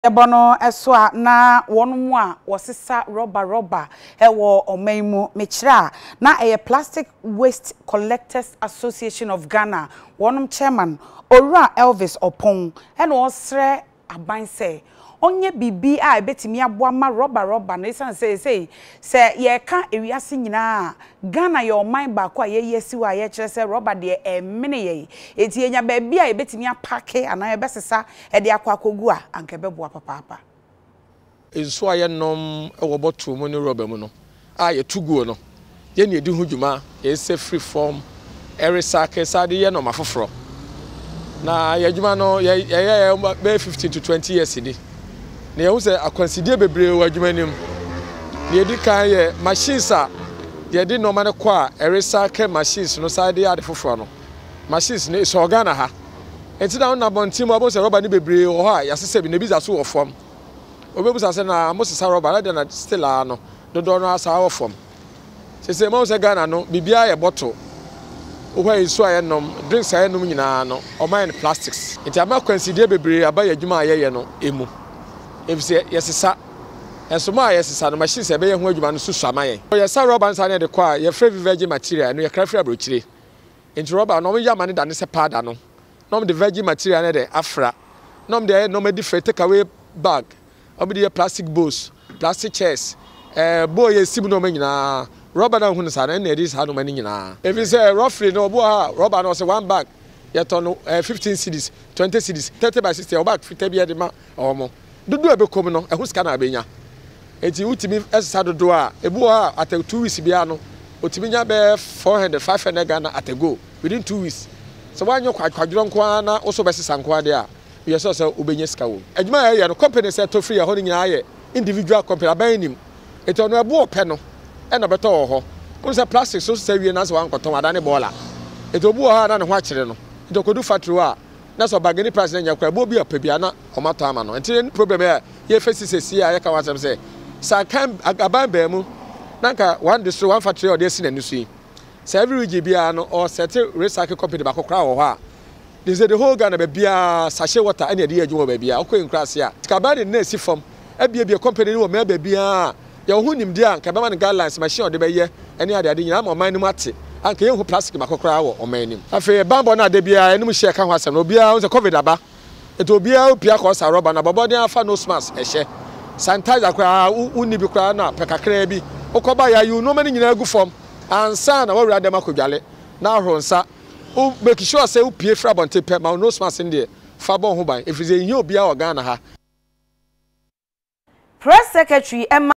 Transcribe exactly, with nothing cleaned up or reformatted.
Ebono eswa na wonmu a wosisa rubber rubber ewo omaimu mechira na eye Plastic Waste Collectors Association of Ghana wonum chairman Owura Elvis Opon ene osre aban se onye bibi a ebetimi aboa ma rubber rubber na isan say say se ye ka ewiase nyina Ghana ye oman ba kwa ye yesi wa ye kire se rubber de e mene ye eti enya ba bia ebetimi apake ana ebesesa e de akwa kogu a anka beboa papa enso aye nom e wo bottle mu ni rubber mu no a ye tuguo no ye ne edi hu dwuma ye se free form e recycle sade ye no mafoforo na ye dwuma no ye ye be fifteen to twenty years idi na ye say akwansidie bebre wa dwuma nim na ye di kan ye machines a ye di no mane kwa e recycle machines no sade ya de foforo no machines ne so Ghana ha enti na na bontim abo say rubber ni bebre wo ha ya sese bi na bi za so wo form obebusa se na mosesa rubber na na still a no dodo no asa wo form sese mo se Ghana no bibia ye bottle wo isu aye nom drinks aye nom nyina no o mine plastics enti ama consider bebre aba ya dwuma aye ye no emu efise yesesa enso ma yesesa no machine se be ye ho adwuma no susu amaye o yesa rubber nsa ne de kwa ye free virgin material no ye kra free abrochire enti rubber no ya mane da ne se pada no no de virgin material ne de afra no de no me different take away bag obidi plastic bowls plastic chairs eh boy yesim no manyina rubber na hu nsa na na edi sa no mani nyina if you say roughly no bo ha rubber no say one bag you turn uh, fifteen cedis twenty cedis thirty by sixty o bag fifty bia de ma omo dudu ebekom no ehu sika na abenya enti utimi esesa dodo a ebu ha at two weeks bia no otimi nya be four hundred five hundred Ghana at a go within two weeks so wanyo kwadwiro nko na oso besesa nko ade a we so say obenya sika wo adwuma ya no company say to free ya ho nyina ye individual company abanim eti ono ebu ope no e na beto ho kun say plastic so say wie na so wankoton adane bola eti obu ha na ne ho akire no eti okodu factory a na so bagani price na nya kwa bo bi opebia na omato ama no enti problem ya ye face sesi a ye ka wasem say sa kan aban ba mu nanka one district one factory o dey sin anisu yi say every region bia no or set recycle company ba kokra wo ho a they say the whole Ghana be bia sachet water any dey adwuma ba bia okọ nkrase a tikabade na esi fam e bia bia company ni wo me ba bia ya hu nimde a nka be man guidelines machine ode be ye any ade ade nyina ma man nim ate anka ye hu plastic ma kokra wo o man nim afi bambo na ade bia enum share ka ho asem no bia wo covid aba eto bia opia ko sa rubber na bobo den afa no smas ehye sanitizer kra uni bi kra na pekakra bi okoba ya you no many nyina agu fam ansa na wo wura dem akodwale na ahronsa o make sure say o pie fra bonte pe ma no smas ndie fa bon ho ban if is e yin obi a o Ghana ha Press Secretary Emma